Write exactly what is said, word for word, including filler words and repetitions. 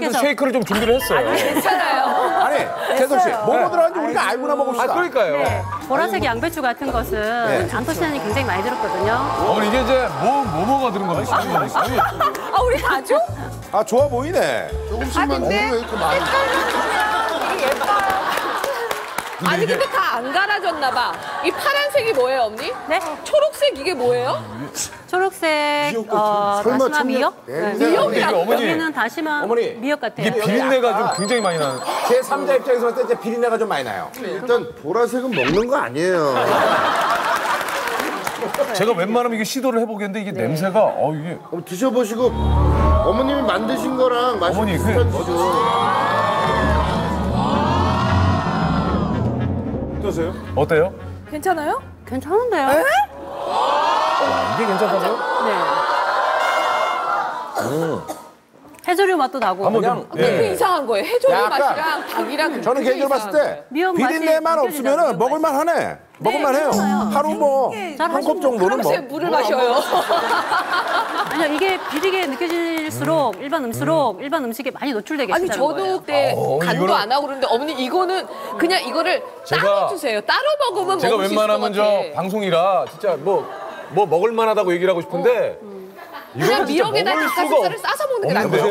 저희한테 쉐이크를 좀 준비를 했어요. 아니, 괜찮아요. 아니, 재석 씨, 뭐뭐 들어가는지 우리가 알고나 먹읍시다. 아, 그러니까요. 네, 보라색 양배추 같은 것은 네. 안토시아닌이 굉장히 많이 들었거든요. 어머니 이게 이제 뭐 뭐뭐가 들은 겁니까? 아니, 아, 우리 다 줘? 아, 좋아 보이네. 조금씩만 아, 근데 먹으면 이렇게 많이. 되게 예뻐요. 아니, 근데 다 안 갈아졌나 봐. 이 파란색이 뭐예요, 언니? 네? 초록색 이게 뭐예요? 초록색 어, 설마 다시마 청년- 미역? 네, 네. 미역이랑 이게 어머니 여기는 다시마 어머니, 미역 같아요. 이게 비린내가 좀 굉장히 많이 나는. 제삼자 입장에서 봤을 때 이제 비린내가 좀 많이 나요. 일단 보라색은 먹는 거 아니에요. 제가 웬만하면 이게 시도를 해보겠는데 이게 냄새가 어 이게 한번 드셔보시고 어머님이 만드신 거랑 맛이 어머니, 그- 비슷한 거죠. 어떠세요? 어때요? 괜찮아요? 괜찮은데요? 와, 이게 괜찮다고요? 네. 해조류 맛도 나고. 한번 그냥, 좀. 근데 그 예. 이상한 거예요. 해조류 약간 맛이랑 닭이랑 저는 되게 개인적으로 봤을 이상한 때 거예요. 미역 맛이 비린내만 느껴지잖아요, 없으면 미역 먹을만 하네. 먹을만 해요. 하루 뭐 한 컵 정도는 평소에 뭐. 물을 마셔요. 아니요, 이게 비리게 느껴질수록 일반 음수록 일반 음식에 많이 노출되게 아니, 시키는 저도 거예요. 그때 어, 간도 이거는- 안 하고 그러는데 어머니 이거는 그냥 이거를 제가- 따로 주세요. 따로 먹으면 제가 먹을 수 있을 것 웬만하면 저 같아. 방송이라 진짜 뭐 뭐 먹을 만하다고 얘기를 하고 싶은데 그냥 이거는 진짜 미역에다 먹을 수가 닭가슴살을 없- 싸서 먹는 게 없는 낫죠. 거예요.